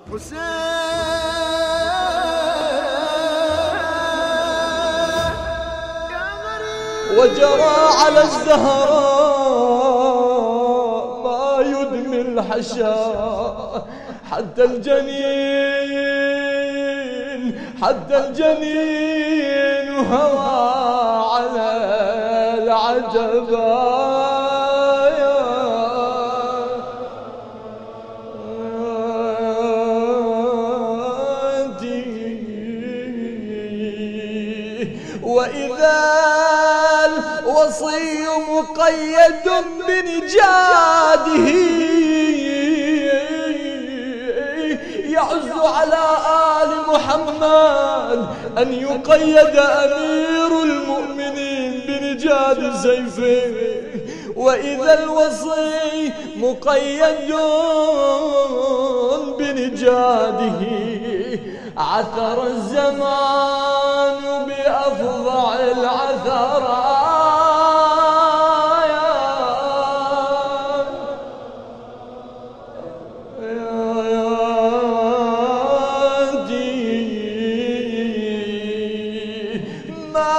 وجرى على الزهراء ما يدمي الحشا حتى الجنين وهوى على العتبايا. وإذا الوصي مقيد بنجاده يعز على آل محمد أن يقيد أمير المؤمنين بنجاد سيفه. وإذا الوصي مقيد بنجاده عثر الزمان بأفظع العثرايا. ما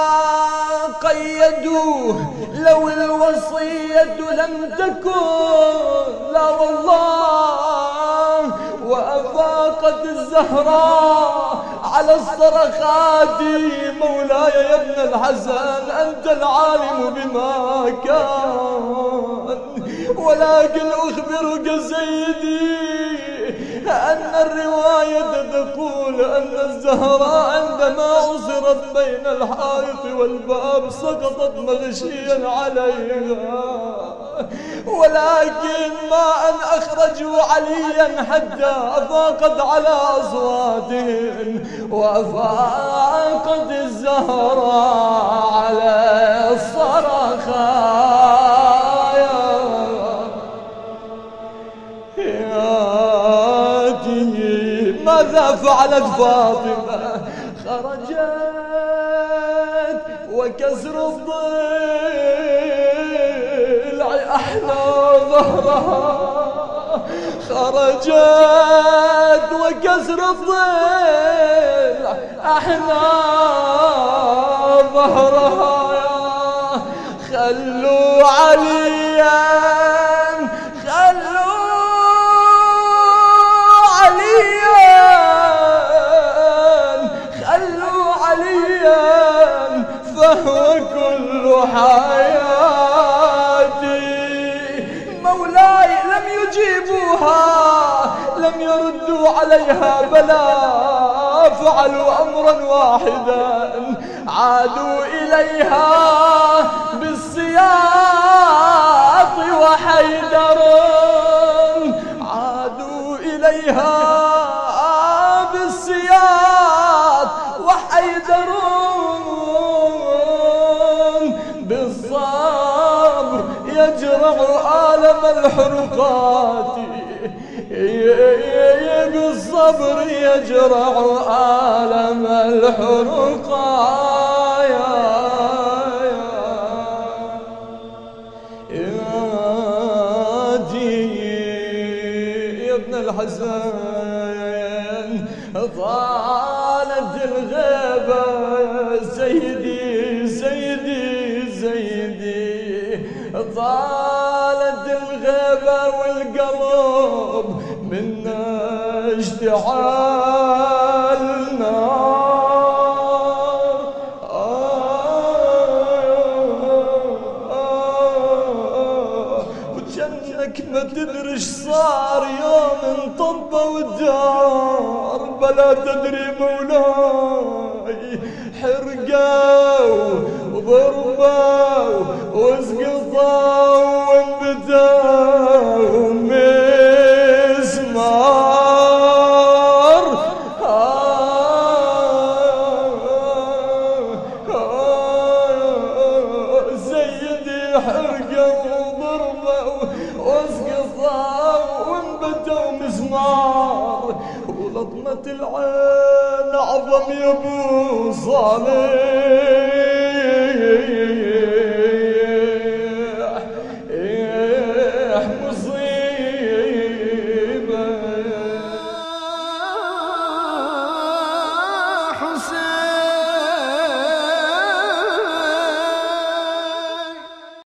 قيدوه لو الوصية لم تكن، لا والله. وأفاقت الزهراء على الصرخات مولاي يا ابن الحسن أنت العالم بما كان، ولكن أخبرك سيدي أن الرواية تقول أن الزهراء عندما عصرت بين الحائط والباب سقطت مغشيا عليها، ولكن ما أن أخرجوا عليا حتى أفاقت على أصواتهم، وأفاقت الزهراء على الصرخايا. ماذا فعلت فاطمة؟ خرجت وكسر الضلع أحلى ظهرها، خرجت وكسر الضلع أحلى ظهرها. خلوا عليا فهو كل حياتي. مولاي لم يجيبوها، لم يردوا عليها، بلى فعلوا أمرا واحدا، عادوا إليها بالسياط وحيدر، عادوا إليها بالسياط وحيدر، بالصبر يجرع آلم الحرقات، بالصبر يجرع آلم الحرقات. يا ابن الحسن طالت الغيبة سيدي طالت الغيبة والقلب منا اشتعال نار. وجنك ما تدري اش صار يوم انطبوا الدار، بلا تدري مولاي حرقوا وضربوا واسقطوا وانبتوا مسمار. سيدي حرقوا وضربوا واسقطوا وانبتوا مسمار، ولطمة العين أعظم يا ابو صالح.